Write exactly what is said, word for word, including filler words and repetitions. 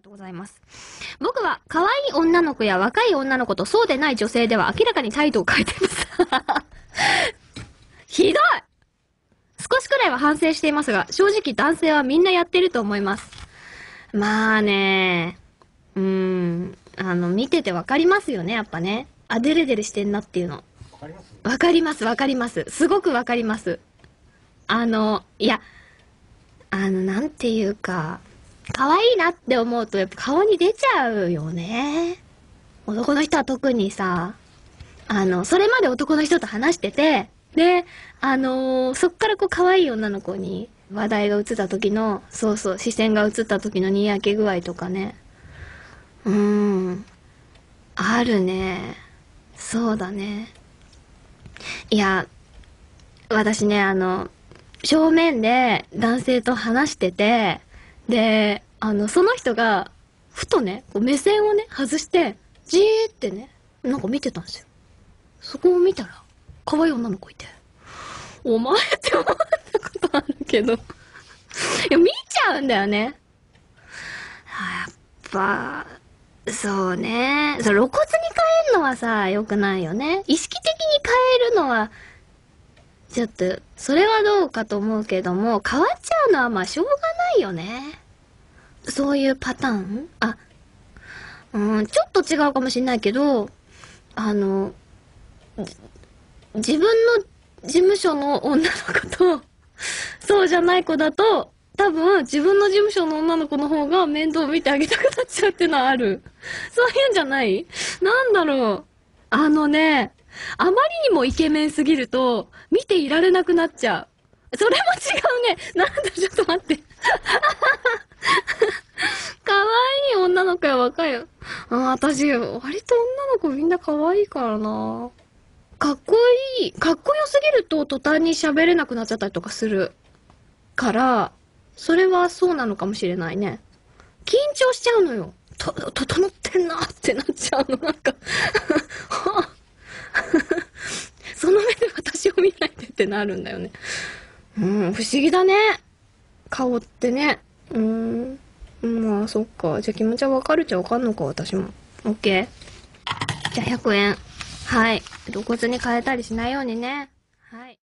とうございます。僕は可愛い女の子や若い女の子とそうでない女性では明らかに態度を変えています。ひどい。少しくらいは反省していますが、正直男性はみんなやってると思います。まあね、うーん、あの、見ててわかりますよね、やっぱね。あ、デレデレしてんなっていうの。わかりますわかります、わかります。すごくわかります。あの、いや、あの、なんていうか、可愛いなって思うとやっぱ顔に出ちゃうよね。男の人は特にさ、あの、それまで男の人と話してて、で、あのー、そっからこう可愛い女の子に話題が移った時の、そうそう、視線が移った時のにやけ具合とかね。うーん。あるね。そうだね。いや、私ね、あの、正面で男性と話してて、で、あの、その人が、ふとね、こう目線をね、外して、じーってね、なんか見てたんですよ。そこを見たら、可愛い女の子いて。お前って思ったことあるけど。いや、見ちゃうんだよね。やっぱ、そうね。そう、露骨に変えるのはさ、良くないよね。意識的に変えるのは、ちょっと、それはどうかと思うけども、変わっちゃうのはまあしょうがないよね。そういうパターンあ、うん、ちょっと違うかもしんないけど、あの、自分の事務所の女の子と、そうじゃない子だと、多分自分の事務所の女の子の方が面倒見てあげたくなっちゃうってのはある。そういうんじゃない？なんだろう。あのね、あまりにもイケメンすぎると、見ていられなくなっちゃう。それも違うね。なんだ、ちょっと待って。可愛い女の子や若いよ。あ、私、割と女の子みんな可愛いからな。かっこいい。かっこよすぎると途端に喋れなくなっちゃったりとかする。から、それはそうなのかもしれないね。緊張しちゃうのよ。と、整ってんなってなっちゃうの。なんかその目で私を見ないでってなるんだよね。うん、不思議だね。顔ってね。うーん。まあ、そっか。じゃあ気持ちはわかるっちゃわかんのか、私も。オッケー。じゃあひゃくえん。はい。露骨に変えたりしないようにね。はい。